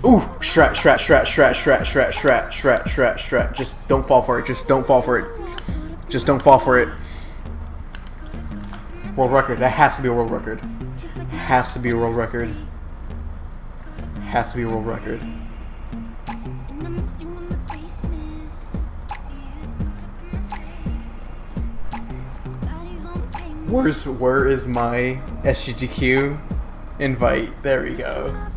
Ooh, strat. Just don't fall for it. Just don't fall for it. Just don't fall for it. World record. That has to be a world record. Has to be a world record. Has to be a world record. Where is my SGGQ invite? There we go.